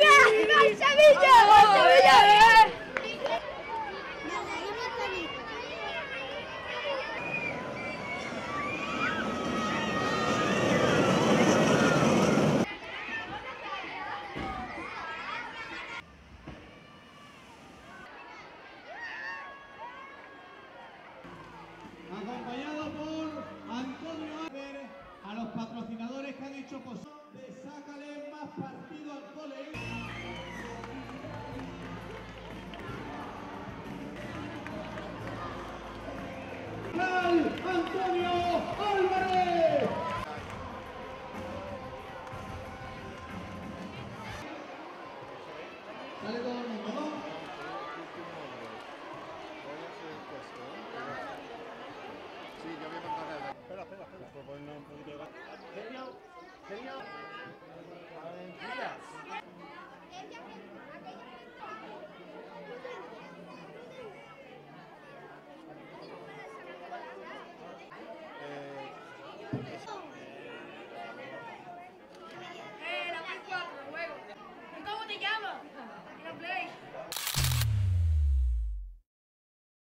¡Gol Sevilla! ¡Gol Sevilla! Acompañado por Antonio Álvarez, a los patrocinadores que han hecho posible de Sácale Más Partido al Cole. Antonio Álvarez. Sale todo el mundo, ¿no? Sí, yo voy a contar el... Espera. Por ponernos un poquito de gas. Genio. Mira.